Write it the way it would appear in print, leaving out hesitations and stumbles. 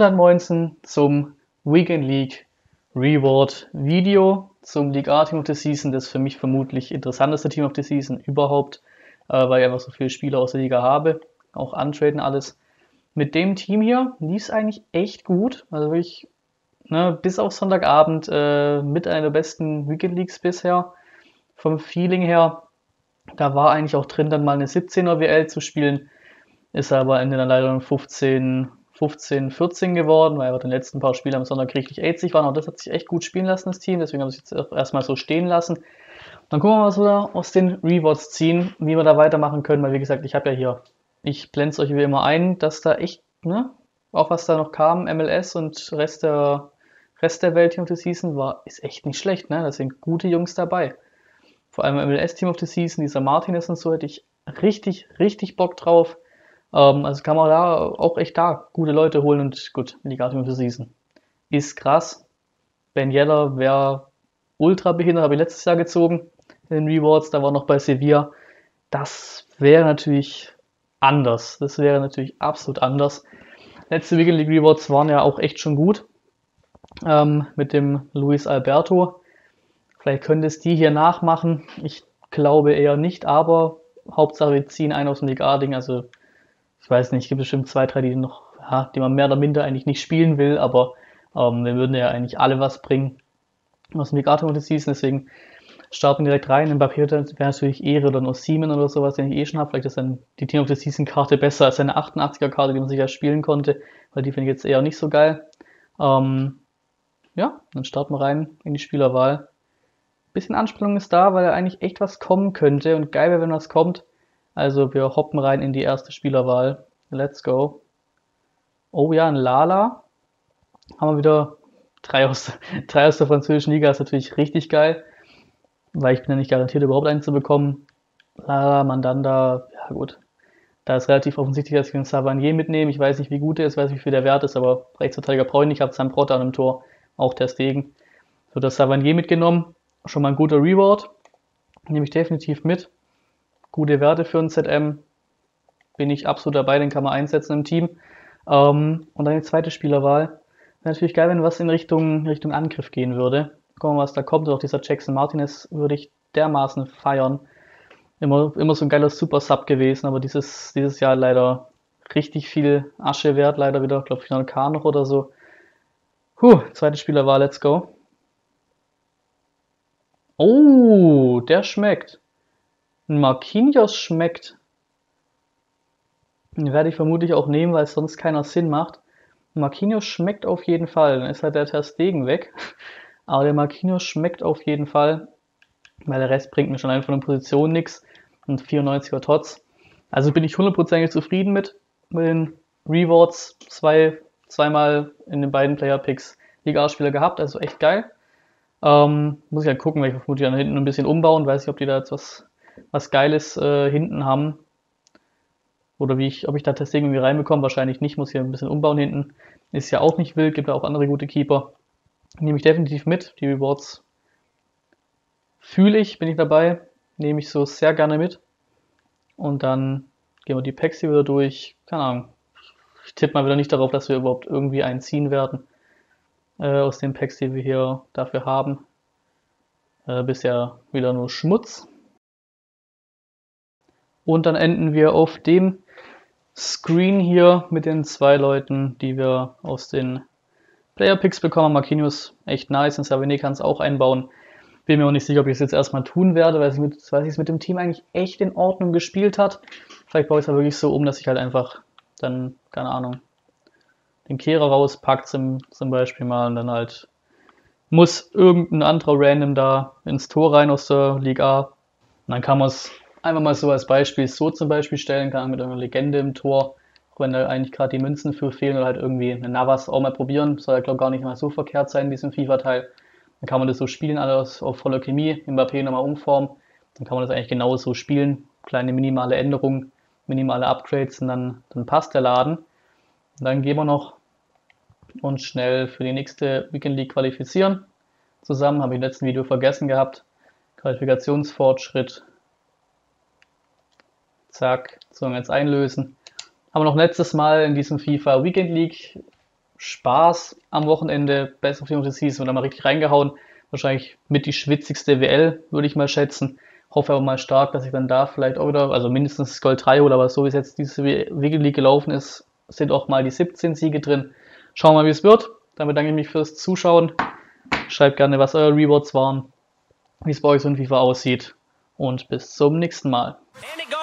dann moinsen zum Weekend League Reward Video zum League A Team of the Season, das für mich vermutlich interessanteste Team of the Season überhaupt, weil ich einfach so viele Spieler aus der Liga habe, auch antraden alles. Mit dem Team hier lief es eigentlich echt gut, also wirklich, ne, bis auf Sonntagabend mit einer der besten Weekend Leagues bisher. Vom Feeling her, da war eigentlich auch drin, dann mal eine 17er WL zu spielen, ist aber am Ende dann leider 15, 14 geworden, weil wir den letzten paar Spiele am Sonntag richtig ätzig waren. Und das hat sich echt gut spielen lassen, das Team. Deswegen habe ich es jetzt auch erstmal so stehen lassen. Dann gucken wir mal, was wir aus den Rewards ziehen, wie wir da weitermachen können. Weil wie gesagt, ich habe ja hier, ich blende es euch wie immer ein, dass da echt, ne, auch was da noch kam, MLS und Rest der Welt Team of the Season ist echt nicht schlecht, ne? Da sind gute Jungs dabei. Vor allem im MLS Team of the Season, dieser Martinez und so, hätte ich richtig, richtig Bock drauf. Also kann man da auch echt da gute Leute holen und gut, Liga Team of the Season. Ist krass. Ben Yedder wäre ultra behindert, habe ich letztes Jahr gezogen in den Rewards, da war noch bei Sevilla. Das wäre natürlich anders. Das wäre natürlich absolut anders. Letzte Weekend League Rewards waren ja auch echt schon gut. Mit dem Luis Alberto. Vielleicht könnte es die hier nachmachen. Ich glaube eher nicht, aber Hauptsache wir ziehen einen aus dem Liga A-Ding. Also ich weiß nicht, es gibt bestimmt 2, 3, die noch, ja, die man mehr oder minder eigentlich nicht spielen will, aber wir würden ja eigentlich alle was bringen aus dem Liga A Team of the Season, deswegen starten wir direkt rein. Mbappé wäre natürlich Ehre oder noch Siemen oder sowas, den ich eh schon habe. Vielleicht ist dann die Team of the Season Karte besser als seine 88er Karte, die man sicher spielen konnte, weil die finde ich jetzt eher nicht so geil. Ja, dann starten wir rein in die Spielerwahl. Bisschen Anspannung ist da, weil eigentlich echt was kommen könnte und geil wäre, wenn was kommt. Also wir hoppen rein in die erste Spielerwahl. Let's go. Oh ja, ein Lala. Haben wir wieder 3 aus der französischen Liga. Ist natürlich richtig geil, weil ich bin ja nicht garantiert, überhaupt einen zu bekommen. Lala, Mandanda, ja gut. Da ist relativ offensichtlich, dass ich den Savanier mitnehme. Ich weiß nicht, wie gut er ist, weiß nicht, wie viel der Wert ist, aber Rechtsverteidiger brauche ich nicht. Ich habe Zambrota an dem Tor, auch Ter Stegen. So, das Savanier mitgenommen. Schon mal ein guter Reward. Nehme ich definitiv mit. Gute Werte für ein ZM. Bin ich absolut dabei, den kann man einsetzen im Team. Und dann die zweite Spielerwahl. Wäre natürlich geil, wenn was in Richtung Angriff gehen würde. Gucken wir mal, was da kommt. Und auch dieser Jackson Martinez würde ich dermaßen feiern. Immer so ein geiler Super-Sub gewesen, aber dieses Jahr leider richtig viel Asche wert. Leider wieder, ich glaube, 400k noch oder so. Zweite Spielerwahl, let's go. Oh, der schmeckt. Ein Marquinhos schmeckt. Den werde ich vermutlich auch nehmen, weil es sonst keiner Sinn macht. Marquinhos schmeckt auf jeden Fall. Dann ist halt der Ter Stegen weg. Aber der Marquinhos schmeckt auf jeden Fall, weil der Rest bringt mir schon einfach von der Position nichts. Und 94er Tots. Also bin ich hundertprozentig zufrieden mit den Rewards. Zweimal in den beiden Player-Picks Liga-Spieler gehabt, also echt geil. Muss ich halt gucken, weil ich vermutlich dann hinten ein bisschen umbauen. Weiß nicht, ob die da jetzt was Geiles hinten haben. Oder ob ich da Ter Stegen irgendwie reinbekomme. Wahrscheinlich nicht, muss hier ein bisschen umbauen hinten. Ist ja auch nicht wild, gibt ja auch andere gute Keeper. Nehme ich definitiv mit. Die Rewards fühle ich, bin ich dabei. Nehme ich so sehr gerne mit. Und dann gehen wir die Packs hier wieder durch. Keine Ahnung. Ich tippe mal wieder nicht darauf, dass wir überhaupt irgendwie einen ziehen werden. Aus den Packs, die wir hier dafür haben. Bisher wieder nur Schmutz. Und dann enden wir auf dem Screen hier mit den 2 Leuten, die wir aus den Player Picks bekommen. Marquinhos echt nice, und Savanier kann es auch einbauen. Bin mir auch nicht sicher, ob ich es jetzt erstmal tun werde, weil es mit dem Team eigentlich echt in Ordnung gespielt hat. Vielleicht baue ich es aber wirklich so um, dass ich halt einfach dann, keine Ahnung, den Kehrer rauspackt zum Beispiel mal und dann halt muss irgendein anderer Random da ins Tor rein aus der Liga A. Und dann kann man es einfach mal so als Beispiel so zum Beispiel stellen, kann mit einer Legende im Tor, auch wenn da eigentlich gerade die Münzen für fehlen, oder halt irgendwie eine Navas auch mal probieren. Soll ja, glaube ich, gar nicht mal so verkehrt sein in diesem FIFA-Teil. Dann kann man das so spielen, alles auf voller Chemie, Mbappé nochmal umformen. Dann kann man das eigentlich genauso spielen. Kleine minimale Änderungen, minimale Upgrades und dann passt der Laden. Und dann gehen wir noch uns schnell für die nächste Weekend League qualifizieren. Zusammen, habe ich im letzten Video vergessen gehabt. Qualifikationsfortschritt. Zack, sollen wir jetzt einlösen. Haben wir noch letztes Mal in diesem FIFA Weekend League Spaß am Wochenende. Best of the Season oder mal richtig reingehauen. Wahrscheinlich mit die schwitzigste WL, würde ich mal schätzen. Hoffe aber mal stark, dass ich dann da vielleicht auch wieder, also mindestens das Gold 3 hole, aber so wie es jetzt diese Weekend League gelaufen ist, sind auch mal die 17 Siege drin. Schauen wir mal, wie es wird. Dann bedanke ich mich fürs Zuschauen. Schreibt gerne, was eure Rewards waren, wie es bei euch so in FIFA aussieht. Und bis zum nächsten Mal.